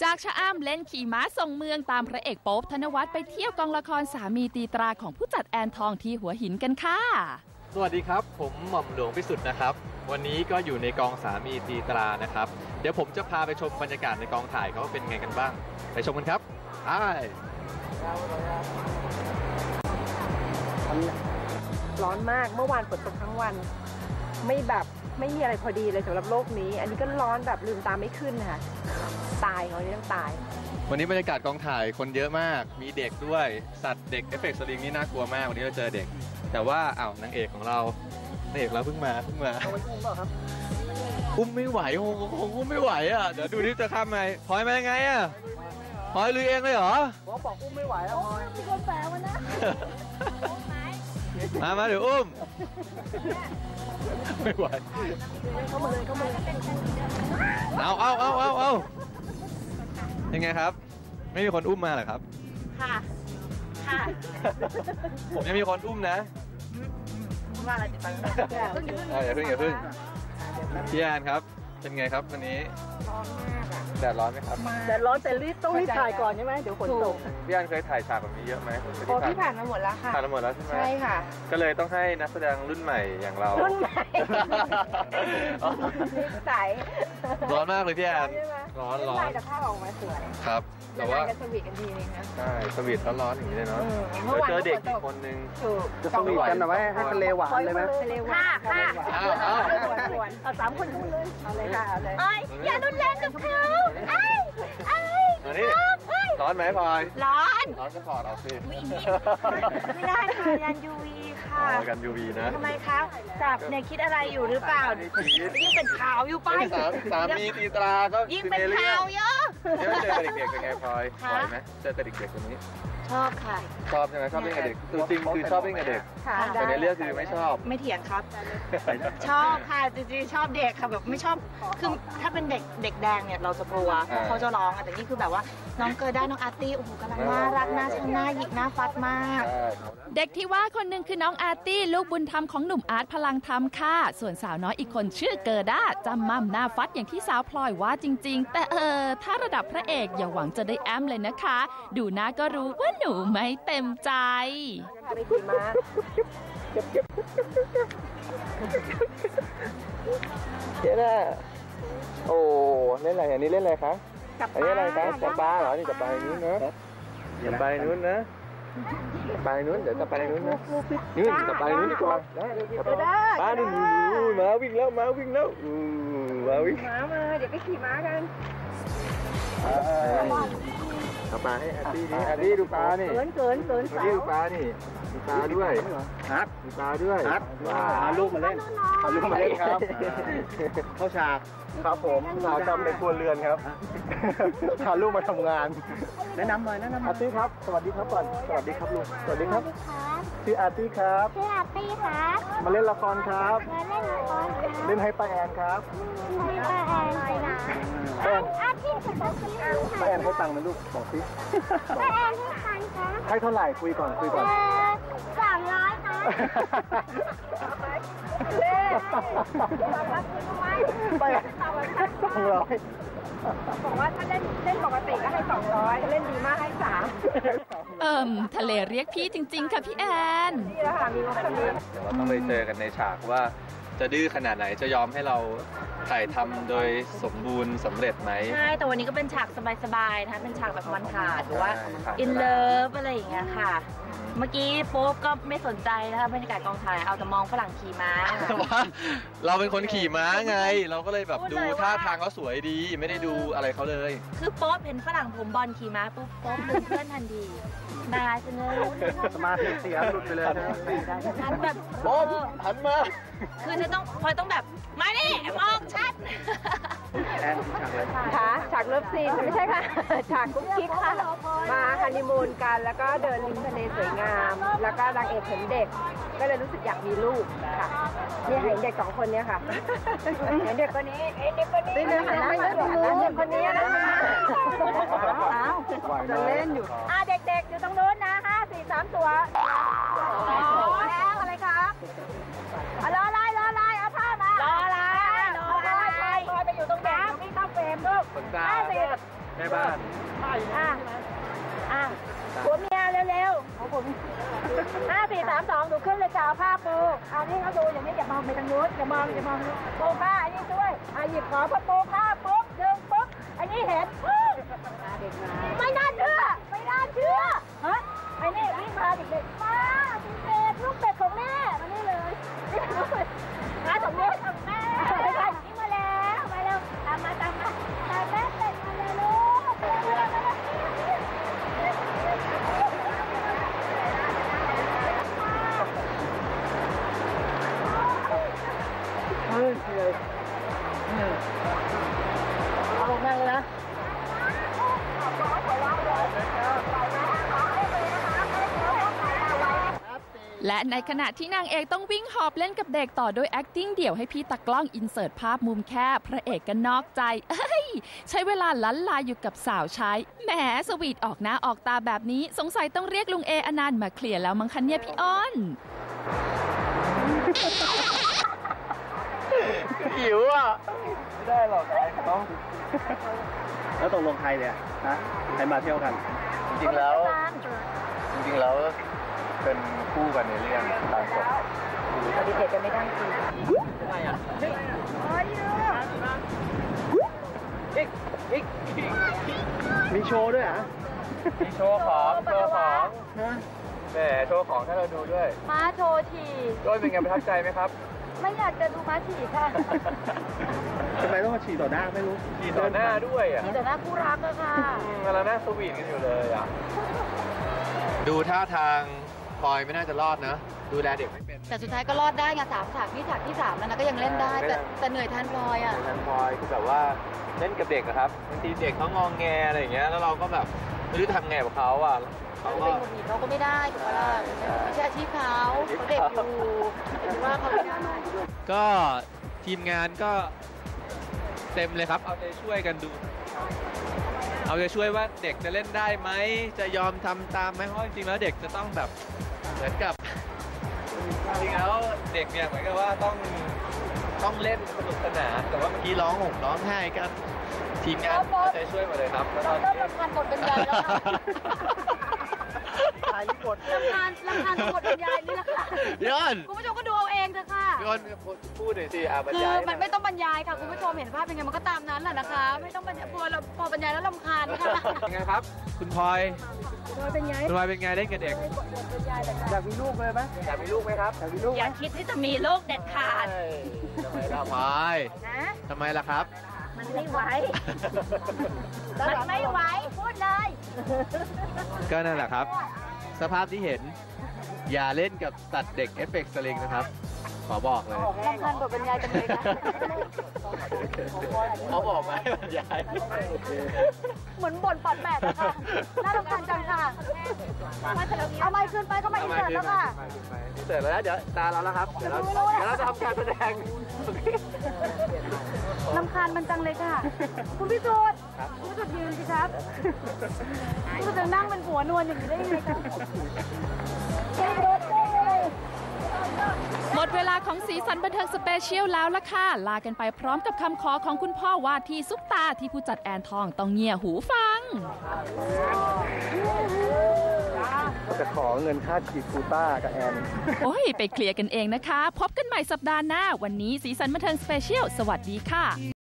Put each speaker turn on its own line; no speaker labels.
จากชะอำเล่นขี่ม้าส่งเมืองตามพระเอกโป๊ปธนวัฒน์ไปเที่ยวกองละครสามีตีตราของผู้จัดแอนทองที่หัวหินกันค่ะ
สวัสดีครับผมหม่อมหลวงพิสุทธิ์นะครับวันนี้ก็อยู่ในกองสามีตีตรานะครับเดี๋ยวผมจะพาไปชมบรรยากาศในกองถ่ายเขาเป็นไงกันบ้างไปชมกันครับ
ร้อนมากเมื่อวานฝนตกทั้งวันไม่มีอะไรพอดีเลยสำหรับโลกนี้อันนี้ก็ร้อนแบบลืมตาไม่ขึ้นค่ะตายเขาเนี่ยต้องตาย
วันนี้บรรยากาศกองถ่ายคนเยอะมากมีเด็กด้วยสัตว์เด็กเอฟเฟกต์สลิงนี่น่ากลัวมากวันนี้เราเจอเด็กแต่ว่านางเอกของเรานางเอกเราเพิ่งมาเอาไว้อุ้มเปล่าครับอุ้มไม่ไหวคงอุ้มไม่ไหวอ่ะเดี๋ยวดูนี่จะข้ามไงพลอยมายังไงอ่ะพลอยลุยเองเลยเหรอบอกอุ้มไม่ไหวอ่ะพลอยมีคนแฝงมันนะมาเดี๋ยวอุ้มไม่ไหวเข้ามาเลยเอายังไงครับไม่มีคนอุ้มมาเหรอครับค่ะผมยังมีคนอุ้มนะว่าอะไรติดอย่าเพิ่งพี่แอนครับเป็นไงครับวันนี้แดดร้อนไหมครับ
แดดร้อนแต่ต้องรีบถ่ายก่อนใช่ไหมเดี๋ยวฝนตก
พี่แอนเคยถ่ายฉากแบบนี้เยอะไหม
พี่ผ่านมาหมดแล้วค่ะ
ผ่านมาหมดแล้วใช่ไหม
ใช่ค่ะ
ก็เลยต้องให้นักแสดงรุ่นใหม่อย่างเรา
รุ่นใหม่ใส
ร้อนมากเลยพี่แอนร้อน
แต่ภาพออกมาสวย
ครับแต่ว่า
จะสวีทกันทีนึงนะ
ใช่สวีทร้อนๆอย่างนี้เลยเนาะเจอเด็กอีกคนนึง
จะสวีทกันแบบว่าให้ทะเลหวานเลยไหมทะเลหวานค่ะเอา3 คนพูดเลยเอาเลยค่ะเอาเลย
อย่ารุนแรงกับเขา
ร้อนไหมพลอย
ร้อน
ก็ถอดออกสิ
ไม่ได้ค่ะยัน UV ค่ะ
กัน UV นะ
ทำไมครับจับเนี่ยคิดอะไรอยู่หรือเปล่ายิ่งเป็นข่าวอยู่ไป
สามีตีตราก็
ยิ่งเป็นข่าวเยอะ
เดี๋ยวเจอเด็กๆเป็นไงพลอยไหวไหมเจอเด็กๆคนนี้
ชอบค่ะ
ชอบใช่ไหมชอบเล่นกับเด็กตัวจริงคือชอบเล่นกับเด็กแต่ในเรื่องคือไม่ชอบ
ไม่เถียงครับชอบค่ะจริงๆชอบเด็กค่ะแบบไม่ชอบคือถ้าเป็นเด็กแดงเนี่ยเราจะกลัวเขาจะร้องแต่นี่คือแบบว่าน้องเกิดได้น้องอาร์ตี้โอ้โหกำลังน่ารักน่าชังน่าหยิกน่าฟัดมาก
เด็กที่ว่าคนหนึ่งคือน้องอาร์ตี้ลูกบุญธรรมของหนุ่มอาร์ตพลังธรรมค่ะส่วนสาวน้อยอีกคนชื่อเกิด้าจำมั่มหน้าฟัดอย่างที่สาวพลอยว่าจริงๆแต่ถ้าระดับพระเอกอย่าหวังจะได้แอมเลยนะคะดูหน้าก็รู้ว่าหนูไม่เต็มใจ
ไปขี่ม้า
เจ๊น่ะโอ้เล่นอะไรอันนี้เล่นอะไรคะอันนี้อะไรคะจับปลาเหรอนี่จับปลาอย่างนู้นนะจับปลาอย่างนู้นนะจับปลาอย่างนู้นเดี๋ยวจับปลาอย่างนู้นนะนี่จับปลาอย่างนู้นดีกว่าปลาดูมาวิ่งแล้วมาวิ่งเดี๋
ยวไปขี่ม้ากัน
เอาปลาให้อาร์ตี้ดูปลานี่
เกิน
ดูปลานี่มีปลาด้วยครับมีปลาด้วยพาลูกมาเล่นครับเข้าฉากครับผมสาวจำในครัวเรือนครับพาลูกมาทำงานแนะนำอาร์ตี้ครับสวัสดีครับก่อนสวัสดีครับลุงสวัสดีครับชื่ออาร์ตี้ครับมาเล่นละครครับเล่นให้ป้าแอนครับป้าแอนให้ตังค์ไหมลูกบอกสิ
ป้าแอนให้ตังค์ครับ
ให้เท่าไหร่คุยก่อน
300ครับ
ไป200
บอกว่าถ้าเล่นปกติก็ให้200เล่นดีมากให้
3ทะเลเรียกพี่จริงๆค่ะพี่แอน
นี่แหละค่ะมีมุกนี้
เดี๋ยวเราต้องไปเจอกันในฉากว่าจะดื้อขนาดไหนจะยอมให้เราถ่ายทำโดยสมบูรณ์สำเร็จไหม
ใช่แต่วันนี้ก็เป็นฉากสบายๆนะคะเป็นฉากแบบมันขาดหรือว่า in love อะไรอย่างเงี้ยค่ะเมื่อกี้โป๊ปก็ไม่สนใจนะคะบรรยากาศกองถ่ายเอาแต่มองฝรั่งขี่ม้า
แต่ว่าเราเป็นคนขี่ม้าไงเราก็เลยแบบดูท่าทางเขาสวยดีไม่ได้ดูอะไรเขาเลย
คือโป๊ปเห็นฝรั่งผมบอลขี่ม้าปุ๊บโป๊ปลืมเพื่อนทันทีมาเสนอ
สมาธิเสียหลุดไปเลย
ฉันแบบ
โป๊ปหันมา
คือจะต้องพลอยต้องแบบมาดิมองชัด
แอนฉากอะไร
ฉากเลิฟซีนไม่ใช่ค่ะฉากกุ๊กกิ๊กค่ะมาฮันนีมูนกันแล้วก็เดินริมทะเลสวยงามแล้วก็นางเอกเห็นเด็กก็เลยรู้สึกอยากมีลูกค่ะนี่เห็นเด็ก2 คนนี้ค่ะเห็นเด็กคนนี้นี่เลยค่ะไม่ใช่เด็กคนนี้นะคะจะเล่นอยู่เด็กๆอยู่ตรงนู้นนะ5 4 3ตัวแล้วอะไรคะรออะไรเอาผ้ามารออะไรไปอยู่ตรงแดงพี่เข้าเฟรมด้วยก
ขนตา
50
แม่บ้าน
ผัวเมียเร็วๆของผม5 4 3 2หนูขึ้นเลยจ้าผ้าปูอันนี้เขาดูอย่างนี้อย่ามองไปทางนู้นอย่ามองปูผ้าอันนี้ด้วยหยิบของปูผ้าปุ๊บดึงปุ๊บอันนี้เห็นไม่น่าเชื่อฮะไอ้นี่วิ่งมาเด็กๆมาเป็ดลูกเป็ดของแม่มานี่เลยมาของแม่วิ่งมาแล้วตามมาแม่เป็ดมาเลยลูกเอาลงนั่งเลยนะ
และในขณะที่นางเอกต้องวิ่งหอบเล่นกับเด็กต่อด้วย acting เดี่ยวให้พี่ตากล้องอินเสิร์ตภาพมุมแคบพระเอกก็นอกใจใช้เวลาลั้นลาอยู่กับสาวใช้แหมสวีทออกหน้าออกตาแบบนี้สงสัยต้องเรียกลุงเออนันต์มาเคลียร์แล้วมั้งคะเนี่ยพี่อ้อน
หิวอ่ะไม่ได้หรอกไอ้เขาแล้วตกลงใครเนี่ยฮะใครมาเที่ยวกันจริงๆแล้วเป็นคู่กันในเรื่องตามกฎ
ปฏิเสธกันไม่ได้จริงอะไรอ่ะ
มีโชว์ด้วยเหรอมีโชว์ของแหมโชว์ของให้เราดูด้วย
ม้าโชว์ฉี่
ด้วยเป็นไงประทับใจไหมครับ
ไม่อยากจะดูม้าฉี่ค่ะ
ทำไมต้องมาฉี่ต่อหน้าไม่รู้ฉี่ต่อหน้าด้วยอ่ะ
ฉี่ต่อหน้าคู่รักอะค่ะ
แล้วหน้าสวีทกันอยู่เลยอ่ะดูท่าทางพลอยไม่น่าจะรอดนะดูแลเด็กไม่เป็น
แต่สุดท้ายก็รอดได้ไง3 ฉากที่3แล้วนะก็ยังเล่นได้แต่เหนื่อยแทนพลอยอ่ะ
แทนพลอยคือแบบว่าเล่นกับเด็กอะครับบางทีเด็กเขางองแงอะไรอย่างเงี้ยแล้วเราก็แบบไม่รู้ทำไงกับเขาอ่ะ
เขาเป็นคนอื่นเขาก็ไม่ได้ถูกไหมล่ะไม่ใช่อาชีพเขาเด็กอยู่ว่าเขาไม่ได้
ก็ทีมงานก็เต็มเลยครับเอาใจช่วยกันดูเอาใจช่วยว่าเด็กจะเล่นได้ไหมจะยอมทำตามไหมเพราะจริงๆแล้วเด็กจะต้องแบบเหมือนกับจริงๆแล้วเด็กเนี่ยเหมือนกับว่าต้องเล่นสนุกสนานแต่ว่าเมื่อกี้ร้องไห้กันทีมงานเอาใจช่วยหมดเลยครับ
แล้วตอนนี้รำคาญบทบรรยายแล้วค่ะรำคาญบทบรรยายนี่แหละค่ะคุณผู้ชมก็ดูเอาเองเถอะค่ะ
ย้อนพูดหน่อยสิบรร
ยาย
คือ
มันไม่ต้องบรรยายค่ะคุณผู้ชมเห็นภาพเป็นไงมันก็ตามนั้นแหละนะคะไม่ต้องบรรยายพอบรรยายแล้วรำคาญค่ะ
ยังไงครับคุณพลอย
เป็นไง
เล่นกับเด็กอยากมีลูกเลยไหมอยากมีลูกไหมครับอยากมีลูก
อย่าคิดที่จะมีลูกเด็ดขาด
ทำไมล่ะพลอยทำไมล่ะครับ
มันไม่ไหวพูดเลย
ก็นั่นแหละครับสภาพที่เห็นอย่าเล่นกับสัตว์เด็กเอฟเฟกต์สลิงนะครับขอบอกเลย
รำคาญบทบรรยายจังเลยนะ
เขาบอกมาให้บรรยาย
เหมือนบ่นปัดแบดนะคะน่ารำคาญจังค่ะเอาไม้ขึ้นไปก็มาอินเสิร์ตแล้วค่ะ
อินเสิร์ตแล้วเดี๋ยวตาเราแล้วครับเดี๋ยวเราจะทำการแสดง
รำคาญมันจังเลยค่ะคุณพิสุทธิ์ยืนสิครับคุณจะนั่งเป็นหัวนวลอย่างนี้ได้ยังไงครับ
หมดเวลาของสีสันบันเทิงสเปเชียลแล้วล่ะค่ะลากันไปพร้อมกับคำขอของคุณพ่อว่าที่ซุปตาที่ผู้จัดแอนทองต้องเงี่ยหูฟัง
จะขอเงินค่าฉีดกูต้ากับแอน
โอ้ยไปเคลียร์กันเองนะคะพบกันใหม่สัปดาห์หน้าวันนี้สีสันบันเทิงสเปเชียลสวัสดีค่ะ